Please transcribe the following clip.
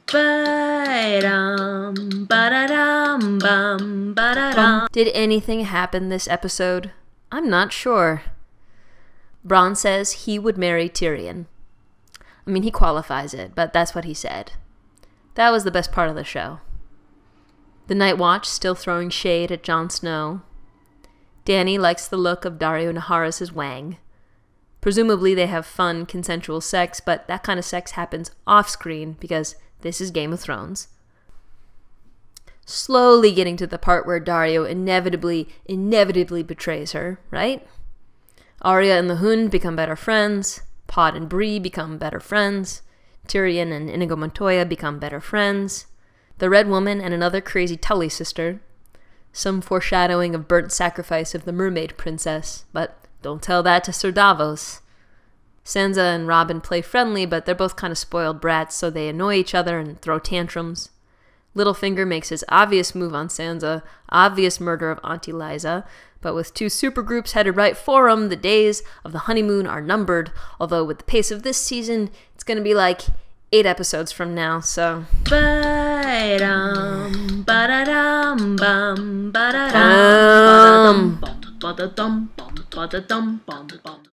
Ba-dum, ba-da-dum, bum, ba-da-dum. Did anything happen this episode? I'm not sure. Bronn says he would marry Tyrion. I mean, he qualifies it, but that's what he said. That was the best part of the show. The Night Watch still throwing shade at Jon Snow. Dany likes the look of Daario Naharis' wang. Presumably they have fun, consensual sex, but that kind of sex happens off-screen because this is Game of Thrones. Slowly getting to the part where Daario inevitably betrays her, right? Arya and the Hund become better friends. Pod and Bree become better friends. Tyrion and Inigo Montoya become better friends. The Red Woman and another crazy Tully sister. Some foreshadowing of burnt sacrifice of the Mermaid Princess, but don't tell that to Sir Davos. Sansa and Robin play friendly, but they're both kind of spoiled brats, so they annoy each other and throw tantrums. Littlefinger makes his obvious move on Sansa, obvious murder of Auntie Lysa, but with two supergroups headed right for him, the days of the honeymoon are numbered, although with the pace of this season, it's going to be like 8 episodes from now, so... Ba-dum, ba-da-dum, bum, ba-da-dum, ba-da-dum, ba-da-dum, ba-da-dum, ba-da-dum, ba-da-dum.